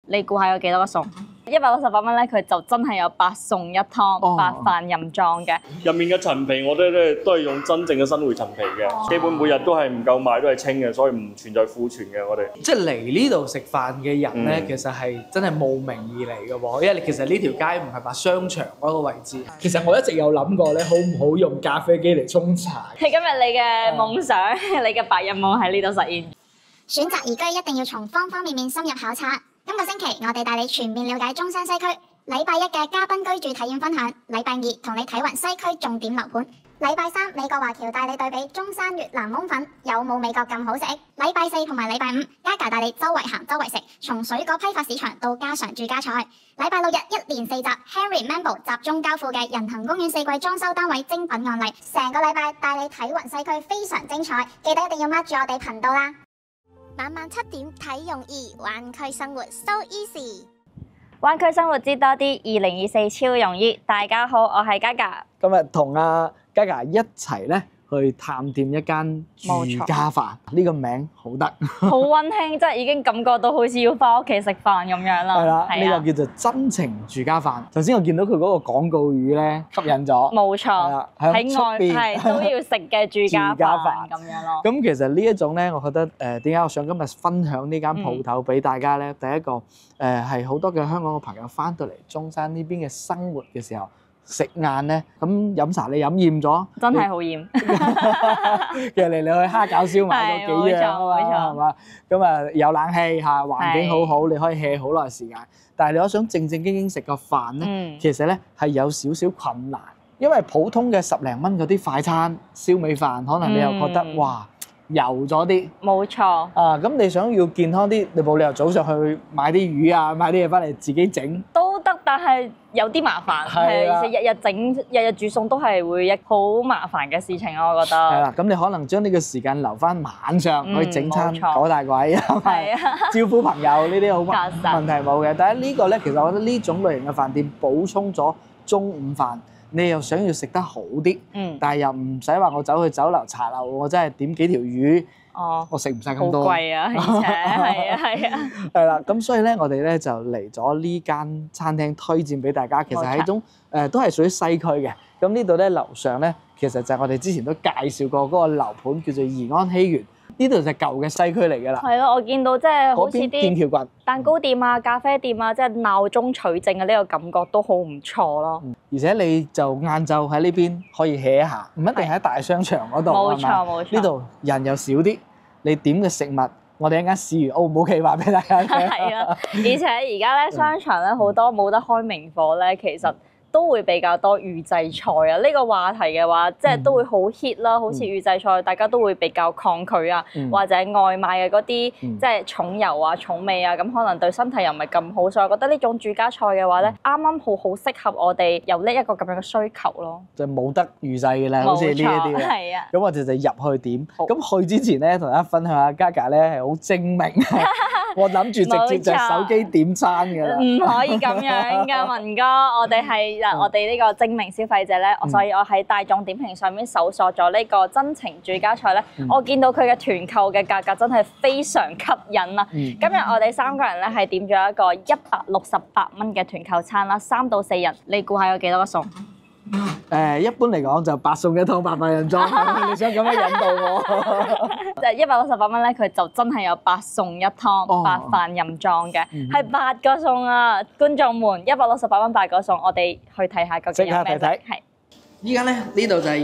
你估下有幾多個餸？168蚊咧，佢就真係有8餸1湯、白飯任裝嘅。 入面嘅陳皮，我哋咧都係用真正嘅新會陳皮嘅，基本每日都係唔夠買，都係清嘅，所以唔存在庫存嘅。我哋即係嚟呢度食飯嘅人咧，其實係真係慕名而嚟嘅喎，因為其實呢條街唔係話商場嗰個位置。其實我一直有諗過咧，好唔好用咖啡機嚟沖茶？ 今日你嘅夢想、你嘅白日夢喺呢度實現。 選擇宜居一定要從方方面面深入考察。今個星期我哋帶你全面了解中山西區。禮拜一嘅嘉賓居住體驗分享，禮拜二同你睇勻西區重點樓盤。禮拜三美國華僑帶你對比中山越南檬粉有冇美國咁好食。禮拜四同埋禮拜五Gaga帶你周圍行周圍食，從水果批發市場到家常住家菜。禮拜六日一連4集 Henry Mambo 集中交付嘅人行公園4季裝修單位精品案例，成個禮拜帶你睇勻西區非常精彩，記得一定要 mark 住我哋頻道啦。晚晚7點睇容易，灣區生活 so easy。 灣區生活知多啲，2024超容易。大家好，我係 Gaga。 今日同阿 Gaga 一齊咧去探店一間住家飯，呢個名好得， 好溫馨，即係已經感覺到好似要翻屋企食飯咁樣啦。 係啦，呢個叫做真情住家飯。頭先我見到佢嗰個廣告語咧，吸引咗。 冇錯，喺外係都要食嘅住家飯咁樣咯。 咁其實呢一種咧，我覺得點解我想今日分享呢間鋪頭俾大家咧？第一個係好多嘅香港嘅朋友翻到嚟中山呢邊嘅生活嘅時候。食晏咧，咁飲茶你飲厭咗， 真係好厭。 其實嚟嚟去蝦餃燒賣都幾樣啊嘛，係嘛？咁啊有冷氣嚇，環境好好，你可以 hea 好耐時間。但係你如果想正正經經食個飯咧，其實咧係有少少困難，因為普通嘅10零蚊嗰啲快餐燒味飯，可能你又覺得哇油咗啲。冇錯。啊，咁你想要健康啲，你冇理由早上去買啲魚啊，買啲嘢翻嚟自己整。都得，但係有啲麻煩，而且日日整、日日煮餸都係會一好麻煩嘅事情咯，我覺得。係啦，咁你可能將呢個時間留翻晚上去整餐搞大鬼，係啊，招呼朋友呢啲好問題冇嘅。但係呢個咧，其實我覺得呢種類型嘅飯店補充咗中午飯。你又想要食得好啲，但係又唔使話我走去酒樓茶樓，我真係點幾條魚，我食唔晒咁多。好貴啊，而且係啊係啊。係啦，咁所以咧，我哋咧就嚟咗呢間餐廳推薦俾大家。其實係一種都係屬於西區嘅。咁呢度咧樓上咧，其實就係我哋之前都介紹過嗰個樓盤叫做怡安希園。呢度就係舊嘅西區嚟㗎啦。係咯，我見到即係好似啲蛋糕店啊、咖啡店啊，即係鬧中取靜嘅呢個感覺都好唔錯咯。而且你就晏晝喺呢邊可以 hea 一下，唔一定喺大商場嗰度。冇錯冇錯。呢度人又少啲，你點嘅食物，我哋一陣間試完 O 唔 OK 話俾大家聽。係啊，而且而家咧商場咧好多冇得開明火咧，其實都會比較多預製菜啊！呢個話題嘅話，即係都會好 hit 啦。好似預製菜，大家都會比較抗拒啊，或者外賣嘅嗰啲即係重油啊、重味啊，咁可能對身體又唔係咁好。所以我覺得呢種住家菜嘅話咧，啱啱好適合我哋有呢一個咁樣嘅需求咯。就冇得預製嘅啦，好似呢一啲。係啊。咁我哋就入去點。咁去之前咧，同大家分享下 Gaga 咧係好精明。我諗住直接就手機點餐㗎啦。唔可以咁樣㗎，文哥，我哋係。我哋呢個精明消費者咧，所以我喺大眾點評上面搜索咗呢個真情住家菜咧，我見到佢嘅團購嘅價格真係非常吸引啦。今日我哋3個人咧係點咗一個168蚊嘅團購餐啦，3到4人，你估下有幾多個餸？一般嚟講就8餸1湯白飯任裝，你想咁樣引導我？就168蚊咧，佢就真係有8餸1湯白飯任裝嘅，係8個餸啊！觀眾們，168蚊8個餸，我哋去睇下究竟有咩？係。依家咧呢度就係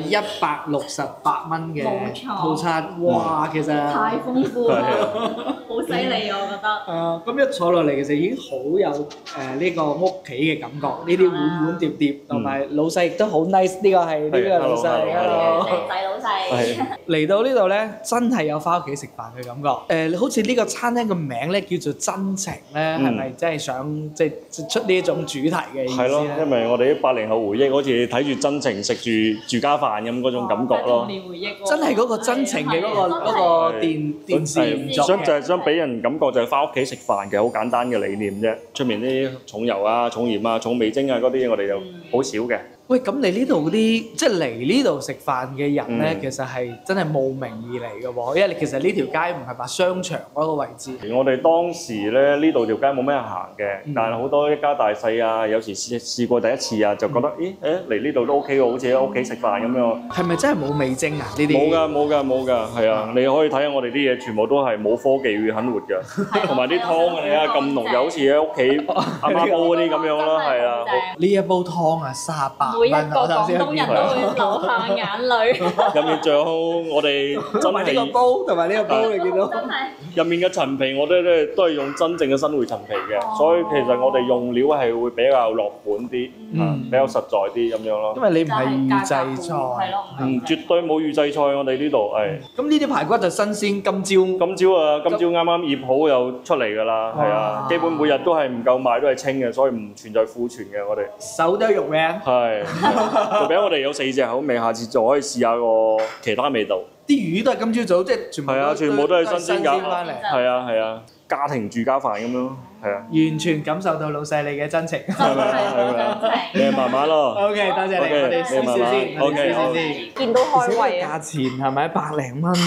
168蚊嘅套餐，哇！其實太豐富啦，好犀利我覺得。咁一坐落嚟其實已經好有呢個屋企嘅感覺，呢啲碗碗碟碟，同埋老細亦都好 nice。呢個係呢個老細，hello，靚仔老細。嚟到呢度咧，真係有翻屋企食飯嘅感覺。好似呢個餐廳個名咧叫做真情咧，係咪真係想即係出呢一種主題嘅意思咧？係咯，因為我哋啲80後回憶，好似睇住真情。食住家飯咁嗰種感覺咯，真係嗰個真情嘅嗰個電視就係想俾人感覺就係翻屋企食飯嘅好簡單嘅理念啫。出面啲重油啊、重鹽啊、重味精啊嗰啲我哋就好少嘅。 喂，咁你呢度啲即係嚟呢度食飯嘅人咧，其實係真係慕名而嚟嘅喎，因為你其實呢條街唔係話商場嗰個位置。 我哋當時咧呢度條街冇咩人行嘅，但係好多一家大細啊，有時試過第一次啊，就覺得嚟呢度都 OK 喎，好似喺屋企食飯咁樣。 係咪真係冇味精啊？呢啲冇㗎，係啊！你可以睇下我哋啲嘢，全部都係冇科技很活㗎，同埋啲湯你睇下咁濃，就好似喺屋企阿媽煲嗰啲咁樣咯，係啊。 呢一煲湯啊，38蚊， 每一個廣東人都會流下眼淚。 入面仲有我哋真係呢個煲同埋呢個煲，你見到入面嘅陳皮，我哋都係用真正嘅新會陳皮嘅，所以其實我哋用料係會比較落本啲，比較實在啲咁樣咯。 因為你唔係預製菜， 絕對冇預製菜，我哋呢度係。 咁呢啲排骨就新鮮，今朝啱啱醃好又出嚟㗎啦，係啊，基本每日都係唔夠賣，都係清嘅，所以唔存在庫存嘅我哋。 手剁肉餅係，肉餅我哋有4隻口味，下次就可以試下個其他味道。 啲魚都係今朝早，即係全部都係新鮮㗎， 翻嚟。 係啊，家庭住家飯咁樣，係啊。 完全感受到老細你嘅真情。 係咪？你慢慢咯。 OK，多謝你，我哋試試先。 OK。 見到開胃啊！ 價錢係咪100零蚊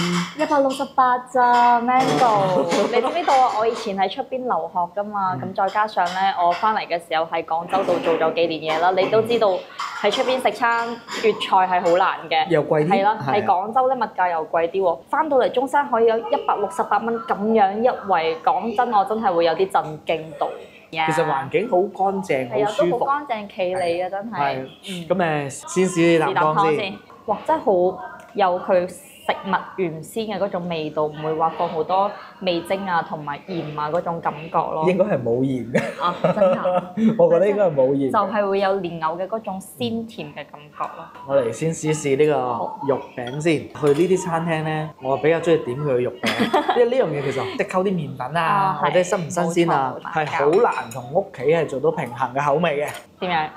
？168咋 Mango？ 你知唔知道啊？我以前喺出邊留學㗎嘛，咁再加上咧，我翻嚟嘅時候喺廣州度做咗幾年嘢啦。你都知道喺出邊食餐粵菜係好難嘅， 又貴啲。 係啦，喺廣州咧物價又貴啲喎。翻到嚟中山可以有168蚊咁樣一圍，講真我真係會有啲震驚到。 其實環境好乾淨，好舒服， 都好乾淨企理啊，真係。 咁先試啖湯先。 哇！真係好有佢食物原先嘅嗰種味道，唔會話放好多味精啊同埋鹽啊嗰種感覺咯。 應該係冇鹽嘅。 啊，真㗎！ 我覺得應該係冇鹽。 就係會有蓮藕嘅嗰種鮮甜嘅感覺咯。 我嚟先試試呢個肉餅先。去呢啲餐廳咧，我比較中意點佢嘅肉餅，因為呢樣嘢其實即係溝啲麵粉啊，或者新唔新鮮啊，係好難同屋企係做到平衡嘅口味嘅。 點樣？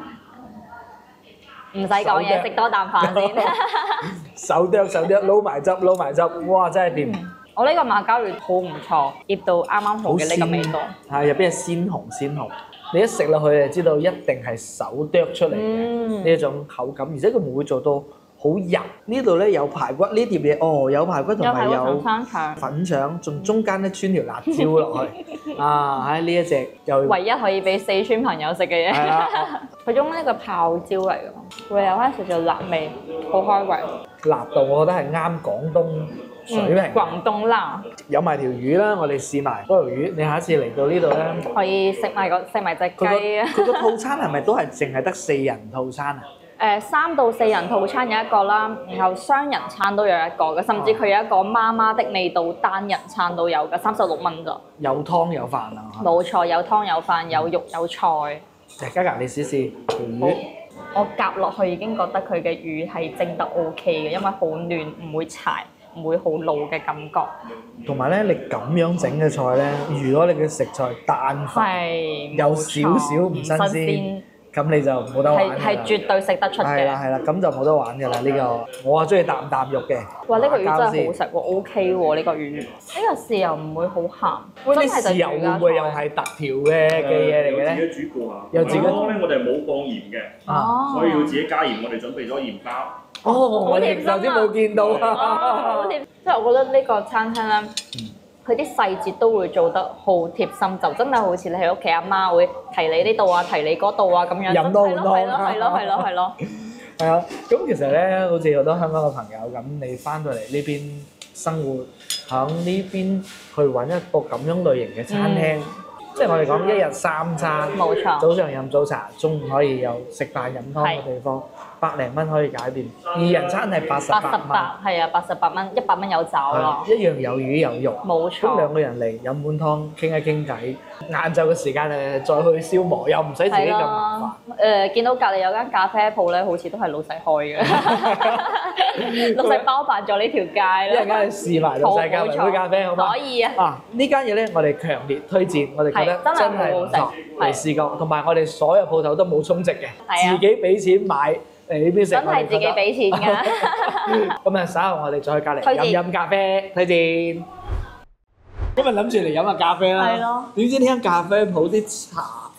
唔使講嘢，食多啖飯先。 手剁，撈埋汁，哇！真係掂。 我呢個馬膠魚好唔錯，醃到啱啱好嘅呢個味道。 係入邊係鮮紅，你一食落去就知道一定係手剁出嚟嘅呢一種口感，而且佢唔會做到好油。呢度咧有排骨呢碟嘢，有排骨同埋有粉腸，仲中間咧穿條辣椒落去。啊，喺呢一隻又唯一可以俾四川朋友食嘅嘢。係啊，佢種呢個泡椒嚟㗎嘛，會有翻少少辣味，好開胃。 辣度我覺得係啱廣東水平。 廣東辣。有埋條魚啦，我哋試埋嗰條魚。你下一次嚟到呢度咧， 可以食埋隻雞啊！ 佢個套餐係咪都係淨係得4人套餐啊 ？3到4人套餐有一個啦，然後雙人餐都有一個嘅，甚至佢有一個媽媽的味道單人餐都有嘅，36蚊咋。 有湯有飯啊！ 冇錯，有湯有飯有肉有菜。 嘉嘉，你試試條魚。 我夾落去已經覺得佢嘅魚係蒸得 OK 嘅，因為好嫩，唔會柴，唔會好老嘅感覺。同埋咧，你咁樣整嘅菜咧，如果你嘅食材但凡有少少唔新鮮，咁你就冇得玩㗎啦。係絕對食得出嘅。係啦，咁就冇得玩㗎啦。呢個我啊中意啖肉嘅。哇！呢個魚真係好食喎 ，OK 喎呢個魚。呢個豉油唔會好鹹。真係豉油會唔會又係特調嘅嘢嚟嘅咧？ 自己煮過啊。 又自己湯咧，我哋冇放鹽嘅，所以要自己加鹽。我哋準備咗鹽包。 我哋頭先冇見到啊。 即係我覺得呢個餐廳咧。佢啲細節都會做得好貼心，就真係好似你喺屋企阿媽會提你呢度啊，提你嗰度啊咁樣。飲多碗湯。係咯。係啊，咁其實咧，好似好多香港嘅朋友咁，你翻到嚟呢邊生活，喺呢邊去揾一個咁樣類型嘅餐廳，即係我哋講1日3餐，冇錯。早上飲早茶，中午可以有食飯飲湯嘅地方。100零蚊可以搞掂，2人餐係88蚊，係啊，88蚊，100蚊有找咯，一樣有魚有肉，冇錯。咁2個人嚟飲碗湯，傾一傾偈，晏晝嘅時間再去消磨，又唔使自己咁麻煩。見到隔離有間咖啡鋪咧，好似都係老細開嘅，老細包辦咗呢條街啦。一陣間你試埋老細咖啡咖啡好嗎？可以啊。啊，呢間嘢咧，我哋強烈推薦，我哋覺得真係好食，嚟試過。同埋我哋所有鋪頭都冇充值嘅，自己俾錢買。嚟呢邊食真係自己俾錢㗎。咁啊，稍後我哋再去隔離飲咖啡，推薦。今日諗住嚟飲下咖啡啦。係咯。點知呢間咖啡鋪啲茶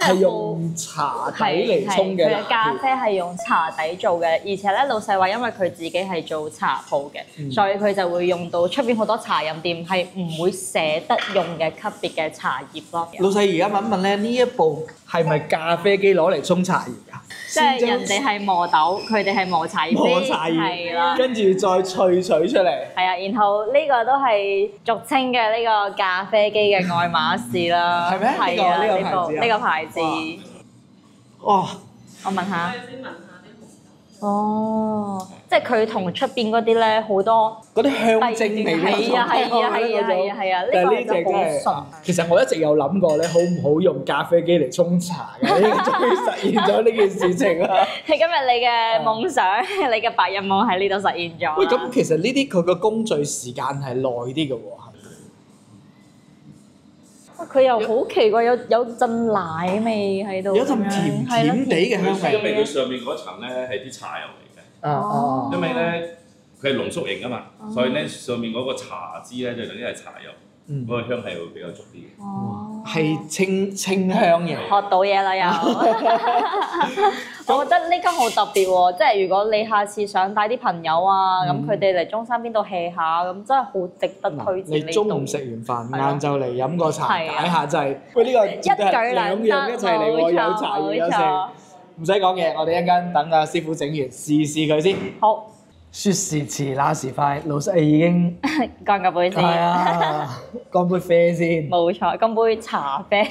係用茶底嚟沖嘅佢嘅咖啡係用茶底做嘅，而且咧老細話因為佢自己係做茶鋪嘅，所以佢就會用到出邊好多茶飲店係唔會捨得用嘅級別嘅茶葉咯。 老細而家問一問咧，呢一部係咪咖啡機攞嚟沖茶葉㗎？ 即係人哋係磨豆，佢哋係磨茶葉磨茶葉， 係啦， 跟住再萃取出嚟。 係啊，然後呢個都係俗稱嘅呢個咖啡機嘅愛馬仕啦。 係咩？ 係啊， 呢個牌子。哇！ 我問下。哦，即係佢同出邊嗰啲咧好多嗰啲香精味嗰種， 係啊，呢個就好純。 其實我一直有諗過咧，好唔好用咖啡機嚟沖茶嘅？終於實現咗呢件事情啦！ 係今日你嘅夢想，你嘅白日夢喺呢度實現咗。 喂，咁其實呢啲佢個工序時間係耐啲嘅喎。 佢又好奇怪，有陣奶味喺度， 有陣甜甜地嘅香味。 因為佢上面嗰層咧係啲茶油嚟嘅，因為咧佢係濃縮型啊嘛，所以咧上面嗰個茶枝咧就等於係茶油，嗰個香氣會比較足啲嘅。 哦， 係清香嘅。 學到嘢啦又。我覺得呢間好特別喎，即係如果你下次想帶啲朋友啊，咁佢哋嚟中山邊度 hea 下，咁真係好值得推薦呢度。 你中午食完飯，晏晝嚟飲個茶解下劑。喂，呢個一舉兩得， 一齊嚟喎，有茶葉有食，唔使講嘢，我哋一陣間等阿師傅整完試佢先。 好。 說時遲那時快，老細已經乾個杯先。 係啊，乾杯啡先。 冇錯，乾杯茶啡。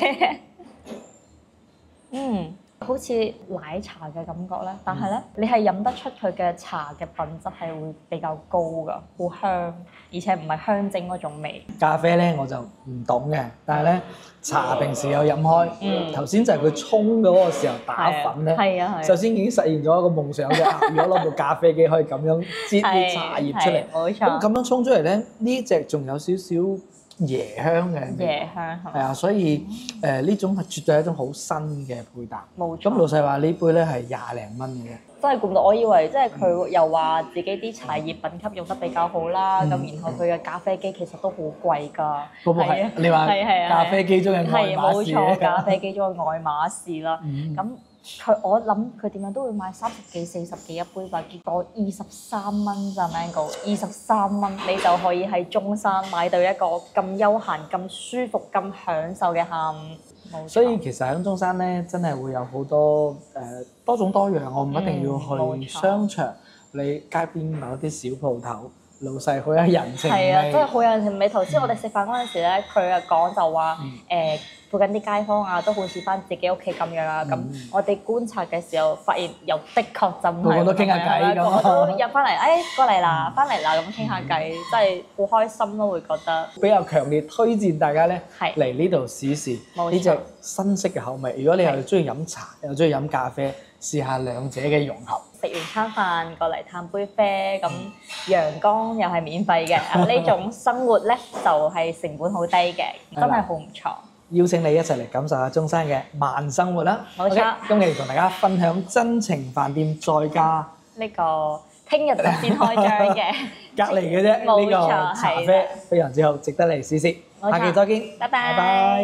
好似奶茶嘅感覺咧，但係咧，你係飲得出佢嘅茶嘅品質係會比較高㗎，好香，而且唔係香精嗰種味。 咖啡咧我就唔懂嘅，但係咧茶平時有飲開。頭先就係佢沖嗰個時候打粉咧，首先已經實現咗一個夢想嘅。如果攞部咖啡機可以咁樣擠啲茶葉出嚟， 冇錯。 咁樣沖出嚟咧，呢隻仲有少少椰香嘅， 椰香係啊，所以呢種係絕對係一種好新嘅配搭。 冇錯。 咁老細話呢杯咧係20零蚊嘅啫。 真係估唔到，我以為即係佢又話自己啲茶葉品級用得比較好啦，咁然後佢嘅咖啡機其實都好貴㗎。 嗰部係你話咖啡機中嘅愛馬仕。係冇錯， 咖啡機中嘅愛馬仕啦。咁我諗佢點樣都會賣30幾、40幾一杯吧，結果23蚊咋 Mango，23蚊你就可以喺中山買到一個咁休閒、咁舒服、咁享受嘅下午。 所以其實喺中山咧，真係會有好多多種多樣，我唔一定要去商場，你街邊某啲小鋪頭，老細好有人情味。係啊， 真係好有人情味。頭先我哋食飯嗰陣時咧，佢啊講就話附近啲街坊啊，都好似翻自己屋企咁樣啊。咁我哋觀察嘅時候，發現又的確真係， 個個都傾下偈咁， 個個都入翻嚟，過嚟啦，翻嚟啦，咁傾下偈，真係好開心咯，會覺得。 比較強烈推薦大家咧嚟呢度試試呢隻新式嘅口味。如果你又中意飲茶，又中意飲咖啡，試下兩者嘅融合。 食完餐飯過嚟嘆杯啡，咁陽光又係免費嘅，呢種生活咧就係成本好低嘅，真係好唔錯。 邀請你一齊嚟感受下中山嘅慢生活啦！ 冇錯， 今期同大家分享真情飯店再加呢個聽日就先開張嘅隔離嘅啫，呢個茶啡非常之好，值得嚟試試。下期再見， 拜拜。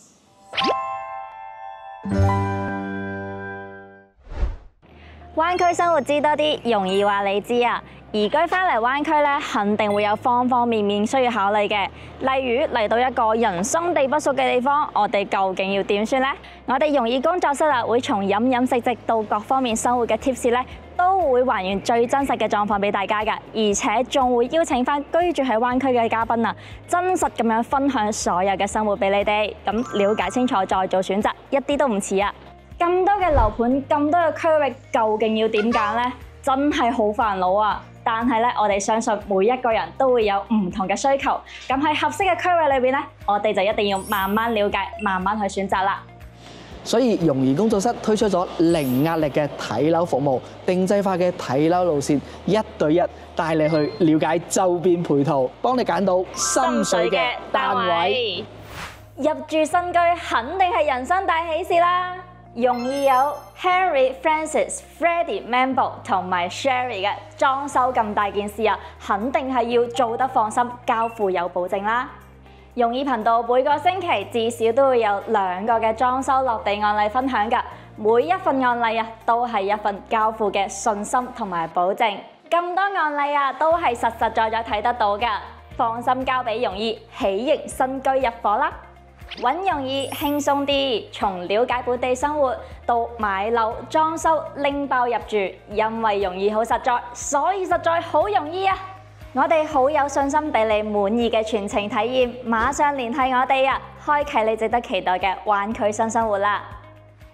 灣區生活知多啲，容易話你知啊！移居翻嚟灣區咧，肯定會有方方面面需要考慮嘅。例如嚟到一個人生地不熟嘅地方，我哋究竟要點算呢？我哋容易工作室啊，會從飲食直到各方面生活嘅 tips 咧，都會還原最真實嘅狀況俾大家㗎，而且仲會邀請翻居住喺灣區嘅嘉賓啊，真實咁樣分享所有嘅生活俾你哋。咁了解清楚再做選擇，一啲都唔遲啊！咁多嘅樓盤，咁多嘅區域，究竟要點揀呢？真係好煩惱啊！但係咧，我哋相信每一個人都會有唔同嘅需求。咁喺合適嘅區域裏邊咧，我哋就一定要慢慢了解，慢慢去選擇啦。 所以容儀工作室推出咗零壓力嘅睇樓服務，定制化嘅睇樓路線，1對1帶你去了解周邊配套，幫你揀到心水嘅單位。 入住新居肯定係人生大喜事啦！容易有 Henry、Francis、Freddie、Mambo 同埋 Sherry 嘅裝修咁大件事啊，肯定係要做得放心，交付有保證啦。 容易頻道每個星期至少都會有2個嘅裝修落地案例分享㗎，每一份案例啊都係一份交付嘅信心同埋保證。咁多案例啊都係實實在在睇得到㗎，放心交俾容易喜迎新居入伙啦。揾容易輕鬆啲，從了解本地生活到買樓裝修拎包入住，因為容易好實在，所以實在好容易啊！我哋好有信心俾你滿意嘅全程體驗，馬上聯繫我哋啊，開啟你值得期待嘅灣區新生活啦！